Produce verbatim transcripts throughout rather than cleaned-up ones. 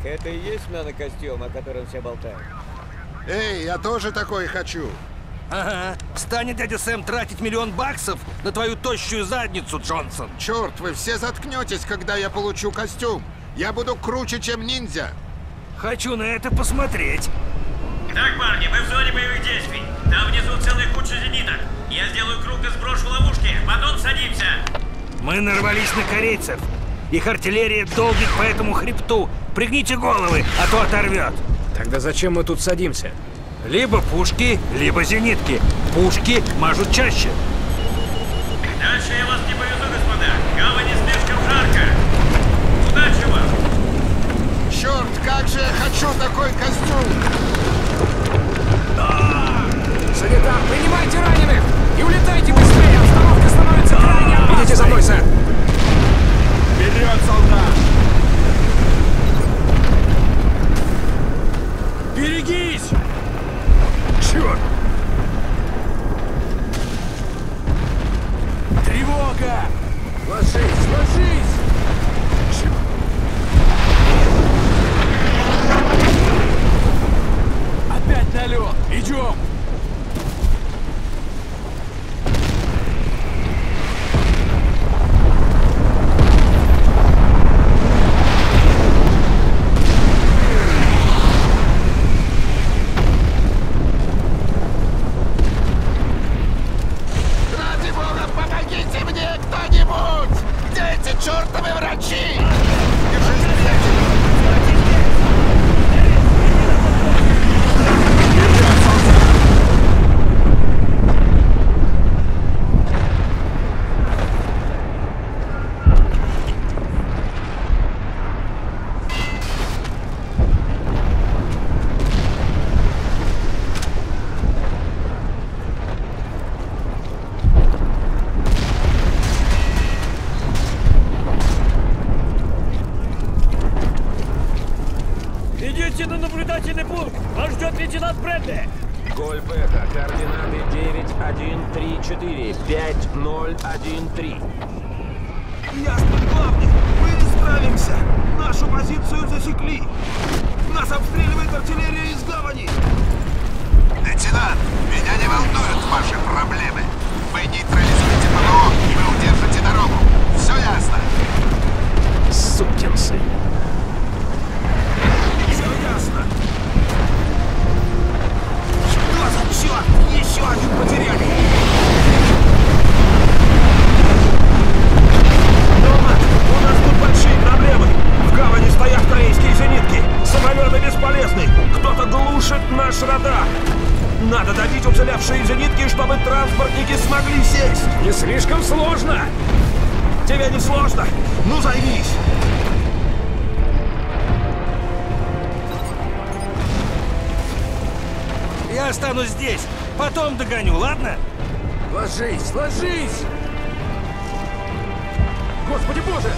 Это и есть нанокостюм, о котором все болтают? Эй, я тоже такой хочу. Ага. Станет дядя Сэм тратить миллион баксов на твою тощую задницу, Джонсон. Черт, вы все заткнетесь, когда я получу костюм. Я буду круче, чем ниндзя. Хочу на это посмотреть. Так, парни, мы в зоне боевых действий. Там внизу целая куча зениток. Я сделаю круг и сброшу ловушки. Потом садимся. Мы нарвались на корейцев. Их артиллерия долбит по этому хребту. Пригните головы, а то оторвет. Тогда зачем мы тут садимся? Либо пушки, либо зенитки. Пушки мажут чаще. Дальше я вас не повезу, господа. Гавани слишком жарко. Удачи вам. Черт, как же я хочу такой костюм! Санитар, принимайте раненых! И улетайте быстрее! Обстановка становится крайне опасной! Идите за мной, сэр! Вперед, солдат! Берегись! Черт! Тревога! Ложись, ложись! Опять налет! Идем! Ради бога, помогите мне кто-нибудь! Где эти чертовы врачи? Держись, приятель! Идите на наблюдательный пункт! Вас ждет лейтенант Брэдли! Гольф это, координаты девять один три четыре пять ноль один три. Ясно, главный! Мы не справимся! Нашу позицию засекли! Нас обстреливает артиллерия из гавани! Лейтенант, меня не волнуют ваши проблемы. Вы нейтрализуете ПВО, и вы удержите дорогу. Все ясно? Сукин сын! Все ясно! Что за черт? Еще один потеряли! Номад, у нас тут большие проблемы! В гавани стоят корейские зенитки! Самолеты бесполезны! Кто-то глушит наш радар! Надо добить уцелевшие зенитки, чтобы транспортники смогли сесть! Не слишком сложно! Тебе не сложно? Ну займись! Я останусь здесь. Потом догоню, ладно? Ложись, ложись! Господи боже!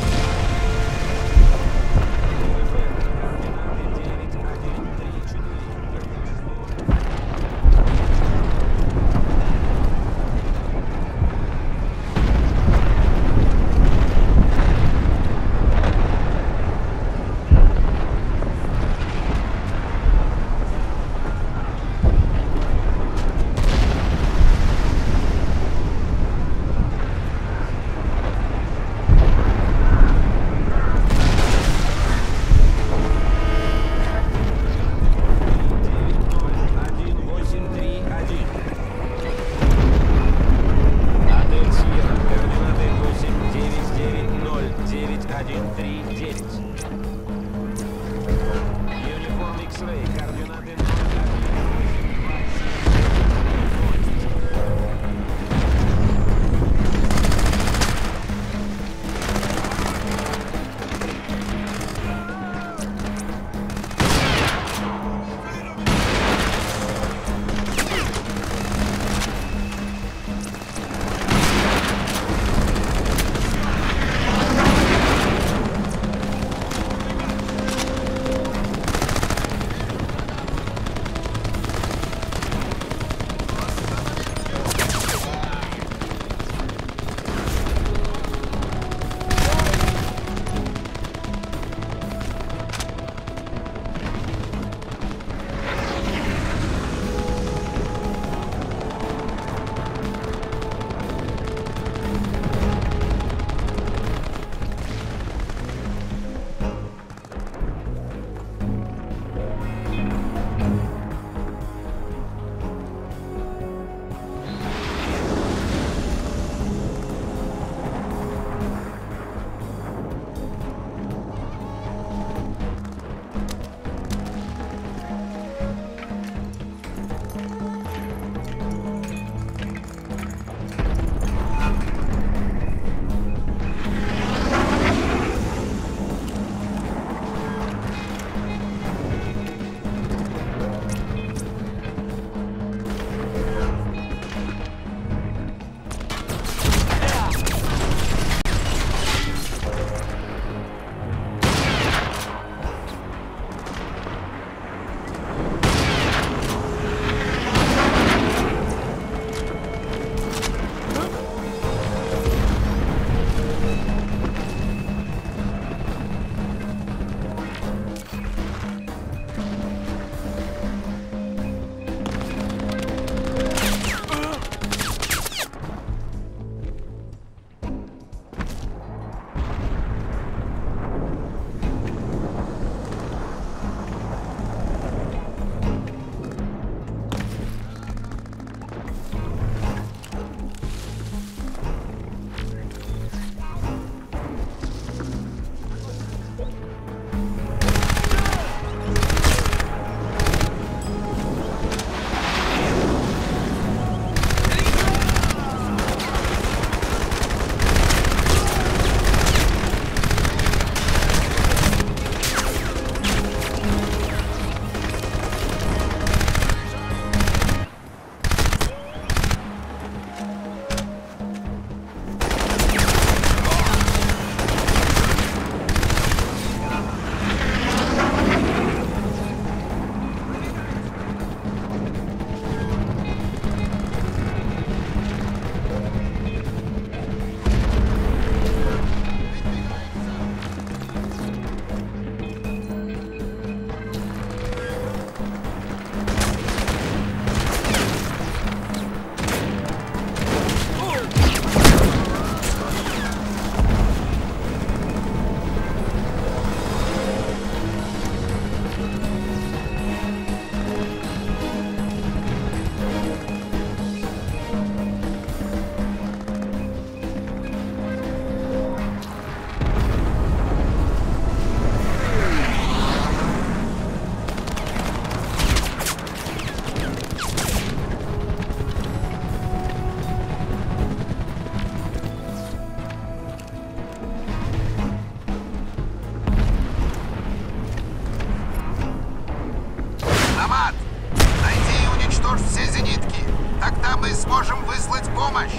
мы сможем выслать помощь.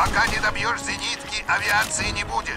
Пока не добьешь зенитки, авиации не будет.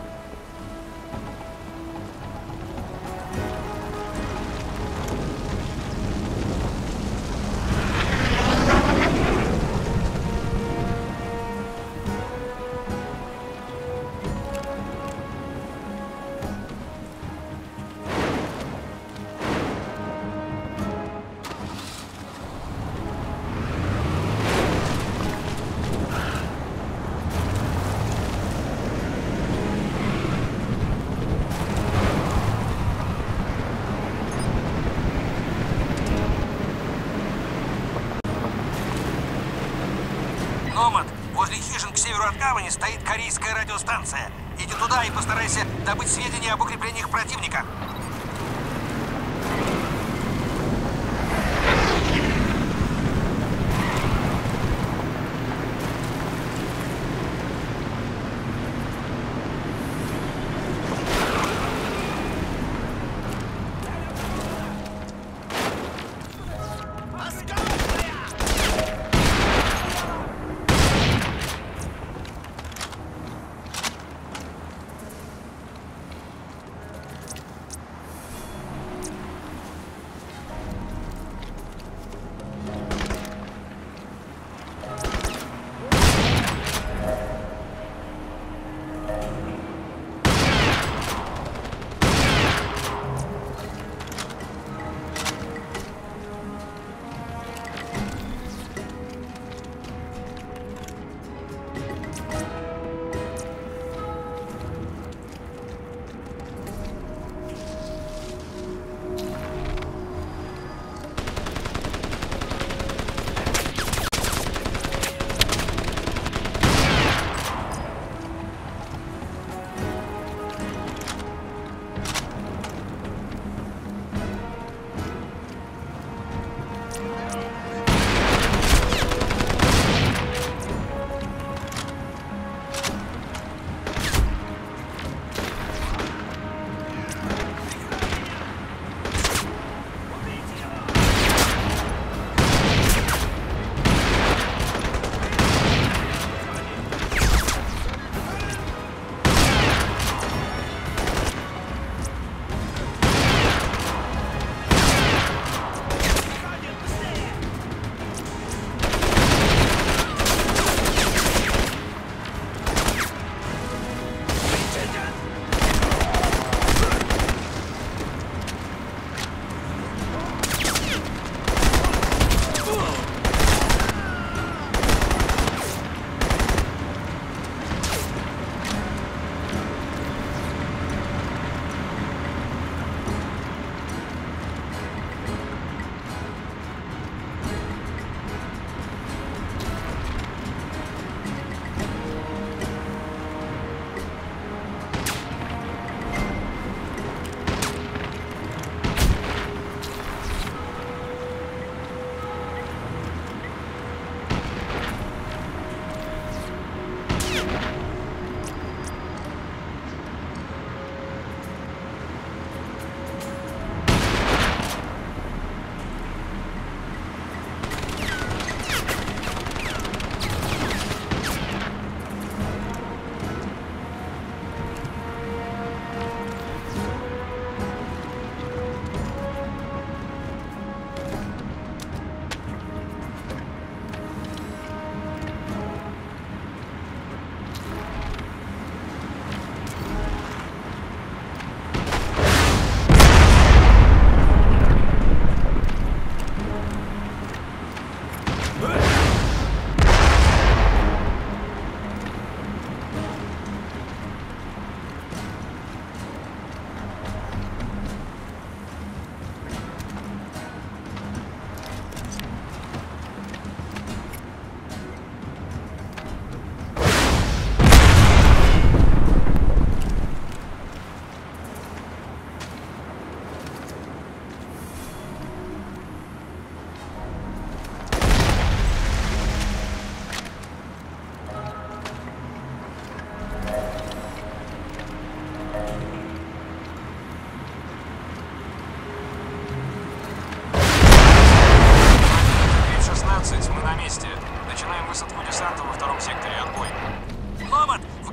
Номад, возле хижин к северу от гавани стоит корейская радиостанция. Иди туда и постарайся добыть сведения об укреплениях противника.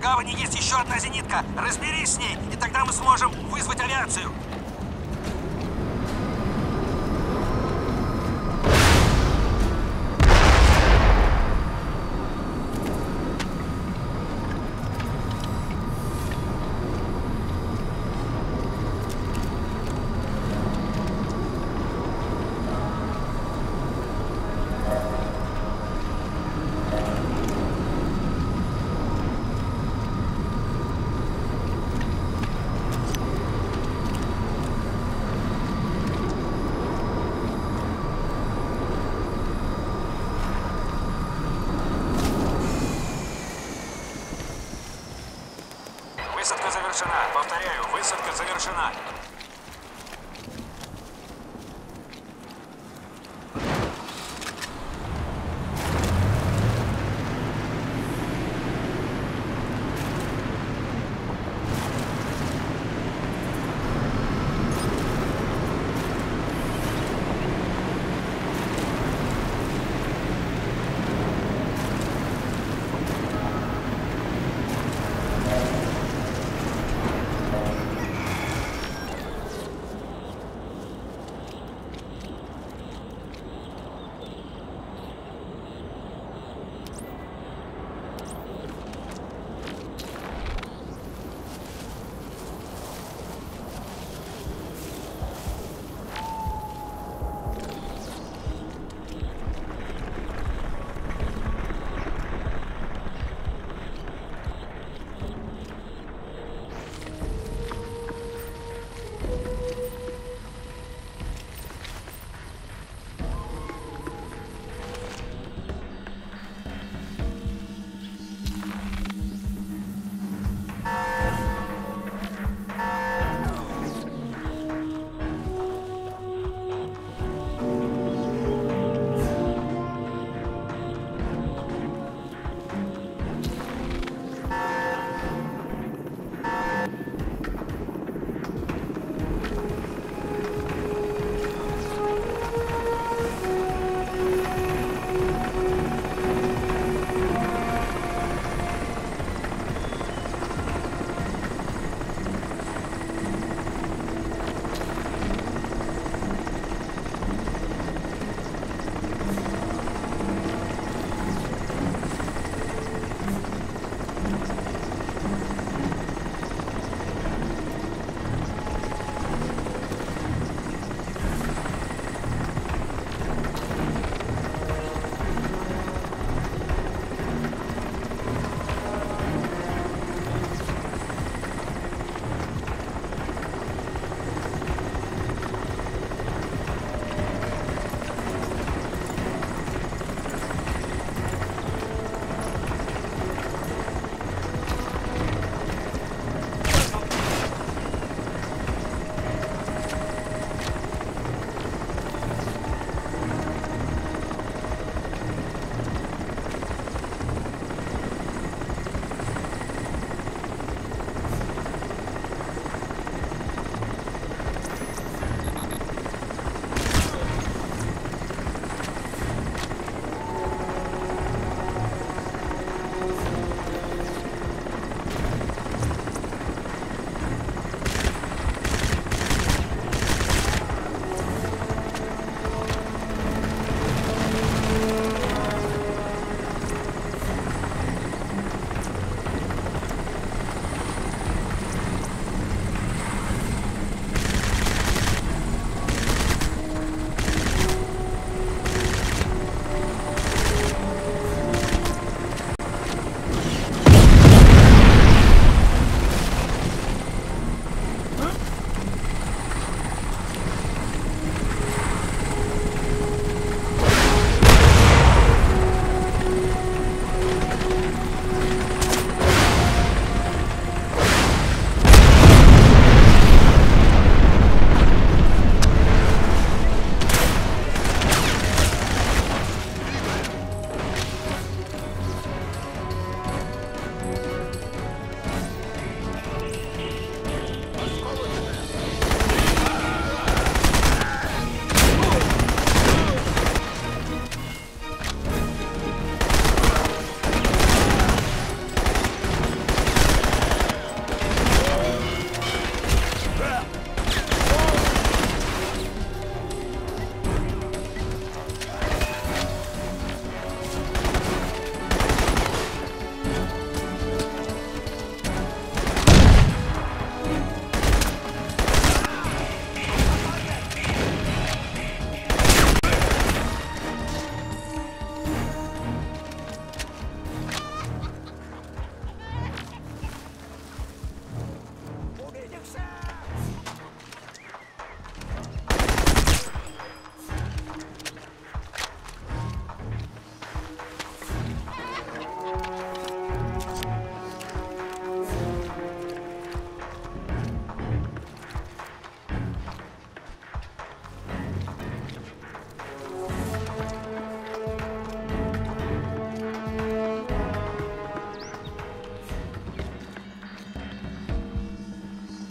гавани есть еще одна зенитка. Разберись с ней, и тогда мы сможем вызвать авиацию. Высадка завершена. Повторяю, высадка завершена.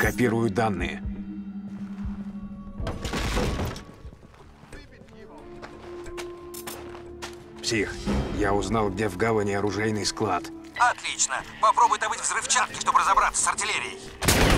Копирую данные. Псих, я узнал, где в гавани оружейный склад. Отлично. Попробуй добыть взрывчатки, чтобы разобраться с артиллерией.